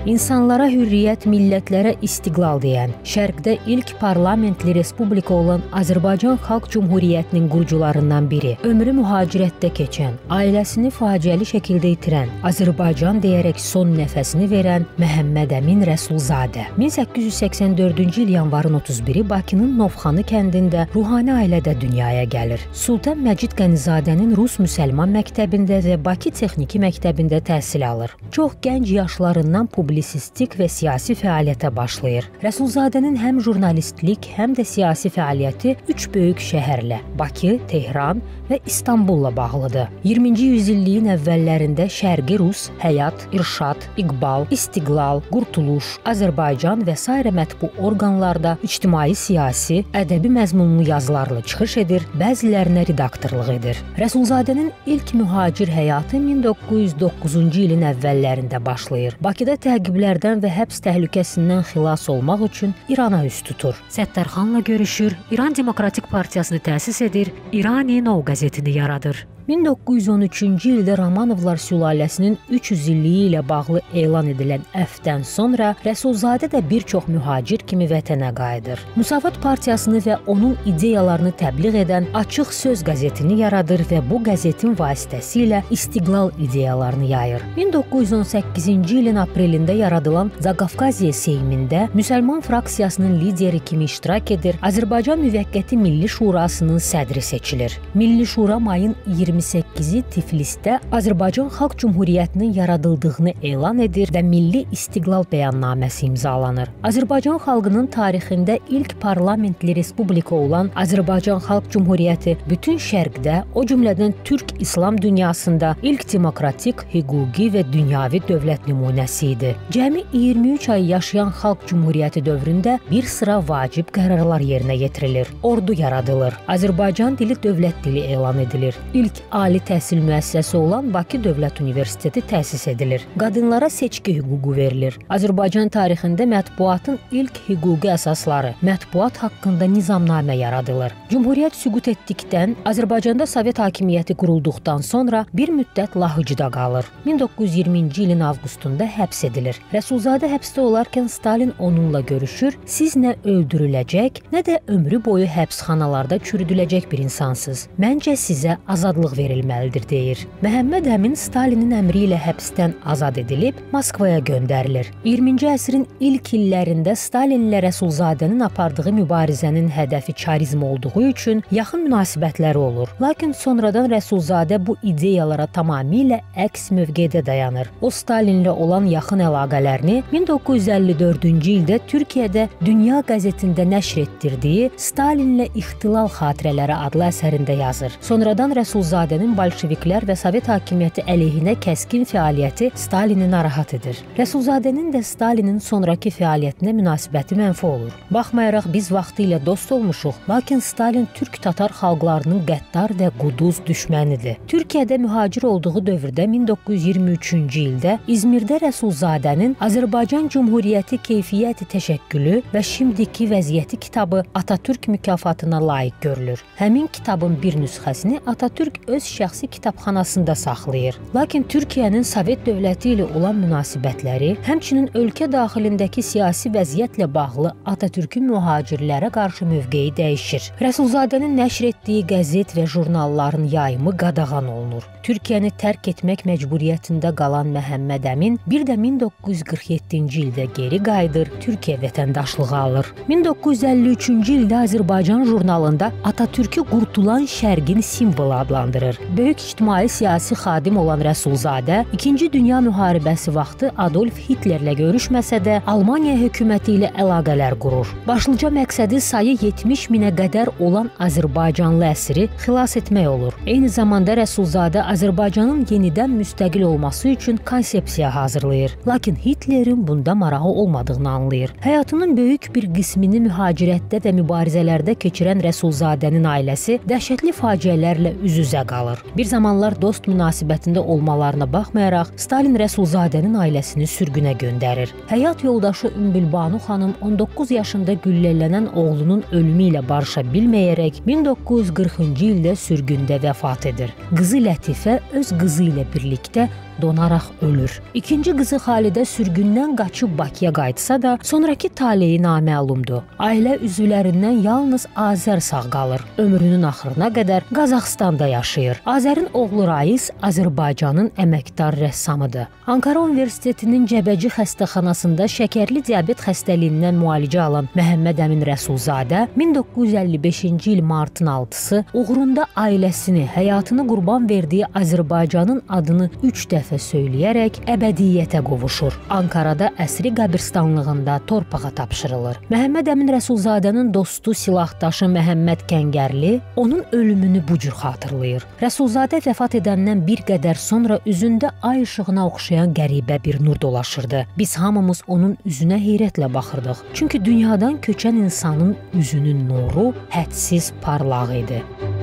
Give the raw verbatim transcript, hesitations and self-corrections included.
İnsanlara hürriyyət, millətlərə istiqlal deyən, Şərqdə ilk parlamentli respublika olan Azərbaycan Xalq Cümhuriyyətinin qurucularından biri, ömrü mühacirətdə keçən, ailəsini faciəli şəkildə itirən, Azərbaycan deyərək son nəfəsini verən Məhəmməd Əmin Rəsulzadə. min səkkiz yüz səksən dördüncü il yanvarın otuz biri Bakının Novxanı kəndində ruhani ailədə dünyaya gəlir. Sultan Məcid Qənizadənin Rus Müsəlman məktəbində və Bakı Texniki məktəbində təhsil alır. Çox gənc yaşlarından publisistik və siyasi fəaliyyətə başlayır. Rəsulzadənin həm jurnalistlik, həm də siyasi fəaliyyəti üç böyük şəhərlə, Bakı, Tehran və İstanbulla bağlıdır. iyirminci yüzilliyin əvvəllərində Şərqi Rus, Həyat, İrşad, İqbal, İstiqlal, Qurtuluş, Azərbaycan və sairə mətbu orqanlarda ictimai-siyasi, ədəbi məzmunlu yazılarla çıxış edir, bəzilərinə redaktorluq edir. Rəsulzadənin ilk mühacir həyatı min doqquz yüz doqquzuncu ilin əvvəllərində başlayır. Bakıda təqiblərdən və həbs təhlükəsindən xilas olmaq üçün İrana üst tutur. Səttarxanla görüşür, İran Demokratik Partiyasını təsis edir, İrani Nov qəzetini yaradır. min doqquz yüz on üçüncü ildə Romanovlar sülaləsinin üç yüz illiyi ilə bağlı elan edilən əfvdən sonra Rəsulzadə də bir çox mühacir kimi vətənə qayıdır. Müsavat Partiyasını və onun ideyalarını təbliğ edən Açıq Söz qəzetini yaradır və bu qəzetin vasitəsilə istiqlal ideyalarını yayır. min doqquz yüz on səkkizinci ilin aprelində yaradılan Zaqafqaziya Seymində müsəlman fraksiyasının lideri kimi iştirak edir, Azərbaycan Müvəqqəti Milli Şurasının sədri seçilir. Milli Şura mayın iyirmi səkkizi Tiflisdə Azərbaycan Xalq Cümhuriyyətinin yaradıldığını elan edir və Milli İstiqlal Bəyannaməsi imzalanır. Azərbaycan xalqının tarixində ilk parlamentli respublika olan Azərbaycan Xalq Cümhuriyyəti bütün Şərqdə, o cümlədən Türk İslam dünyasında ilk demokratik, hüquqi və dünyavi dövlət nümunəsi idi. Cəmi iyirmi üç ay yaşayan Xalq Cümhuriyyəti dövründə bir sıra vacib qərarlar yerinə yetirilir. Ordu yaradılır. Azərbaycan dili dövlət dili elan edilir. İlk ali təhsil müəssisəsi olan Bakı Dövlət Universiteti təsis edilir. Qadınlara seçki hüququ verilir. Azərbaycan tarixində mətbuatın ilk hüquqi əsasları, mətbuat haqqında nizamnamə yaradılır. Cümhuriyyət süqut etdikdən, Azərbaycanda Sovet hakimiyyəti qurulduqdan sonra bir müddət Lahıcıda qalır. min doqquz yüz iyirminci ilin avqustunda həbs edilir. Rəsulzadə həbsdə olarkən Stalin onunla görüşür, siz nə öldürüləcək, nə də ömrü boyu həbsxanalarda çürüdüləcək bir insansınız. Məncə sizə azadlıq verilməlidir, deyir. Məhəmməd Əmin Stalinin əmri ilə həbsdən azad edilib, Moskvaya göndərilir. iyirminci əsrin ilk illərində Stalinlə Rəsulzadənin apardığı mübarizənin hədəfi çarizm olduğu üçün yaxın münasibətləri olur. Lakin sonradan Rəsulzadə bu ideyalara tamamilə əks mövqedə dayanır. O, Stalinlə olan yaxın əlaqələrini min doqquz yüz əlli dördüncü ildə Türkiyədə Dünya qəzetində nəşr etdirdiyi Stalinlə İxtilal Xatirələri adlı əsərində yazır. Sonradan Rəsulzadənin bolşeviklər və Sovet hakimiyyəti əleyhinə kəskin fəaliyyəti Stalini narahat edir. Rəsulzadənin də Stalinin sonrakı fəaliyyətinə münasibəti mənfi olur. Baxmayaraq biz vaxtilə dost olmuşuq, lakin Stalin türk-tatar xalqlarının qəddar və quduz düşmənidir. Türkiyədə mühacir olduğu dövrdə min doqquz yüz iyirmi üçüncü ildə İzmirdə Rəsulzadənin Azərbaycan Cümhuriyyəti Keyfiyyəti Təşəkkülü və Şimdiki Vəziyyəti kitabı Atatürk mükafatına layiq görülür. Həmin kitabın bir nüsxəsini Atatürk öz şəxsi kitabxanasında saxlayır. Lakin Türkiyənin Sovet dövləti ilə olan münasibətləri, həmçinin ölkə daxilindəki siyasi vəziyyətlə bağlı Atatürkün mühacirlərə qarşı mövqeyi dəyişir. Rəsulzadənin nəşr etdiyi qəzet və jurnalların yayımı qadağan olunur. Türkiyəni tərk etmək məcburiyyətində qalan Məhəmməd Əmin bir də min doqquz yüz qırx yeddinci ildə geri qayıdır, Türkiyə vətəndaşlığı alır. min doqquz yüz əlli üçüncü ildə Azərbaycan jurnalında Atatürkü qurtulan şərqin simvolu adlandırır. Böyük ictimai-siyasi xadim olan Rəsulzadə İkinci Dünya müharibəsi vaxtı Adolf Hitlerlə görüşməsə də Almaniya hökuməti ilə əlaqələr qurur. Başlıca məqsədi sayı yetmiş minə qədər olan Azərbaycanlı əsiri xilas etmək olur. Eyni zamanda Rəsulzadə Azərbaycanın yenidən müstəqil olması üçün konsepsiya hazırlayır. Lakin Hitlerin bunda marağı olmadığını anlayır. Həyatının böyük bir qismini mühacirətdə və mübarizələrdə keçirən Rəsulzadənin ailəsi dəhşətli faciələrlə üz-üzə qalır. Bir zamanlar dost münasibətində olmalarına baxmayaraq, Stalin Rəsulzadənin ailəsini sürgünə göndərir. Həyat yoldaşı Ümbülbanu xanım on doqquz yaşında güllələnən oğlunun ölümü ilə barışa bilməyərək min doqquz yüz qırxıncı ildə sürgündə vəfat edir. Qızı Lətifə öz qızı ilə birlikdə donaraq ölür. İkinci qızı Xalidə sürgündən qaçıb Bakıya qayıtsa da, sonrakı taleyi naməlumdur. Ailə üzvlərindən yalnız Azər sağ qalır. Ömrünün axırına qədər Qazaxstanda yaşayır. Azərin oğlu Rais Azərbaycanın əməkdar rəssamıdır. Ankara Universitetinin Cəbəci xəstəxanasında şəkərli diabet xəstəliyindən müalicə alan Məhəmməd Əmin Rəsulzadə min doqquz yüz əlli beşinci il martın altısı uğrunda ailəsini, həyatını qurban verdiyi Azərbaycanın adını üç dəfə söyləyərək əbədiyyətə qovuşur. Ankarada əsri qəbirstanlığında torpağa tapşırılır. Məhəmməd Əmin Rəsulzadənin dostu, silahdaşı Məhəmməd Kəngərli onun ölümünü bu cür xatırlayır. Rəsulzadə vəfat edəndən bir qədər sonra üzündə ay işığına oxşayan qəribə bir nur dolaşırdı. Biz hamımız onun üzünə heyrətlə baxırdıq. Çünki dünyadan köçən insanın üzünün nuru hədsiz parlaq idi.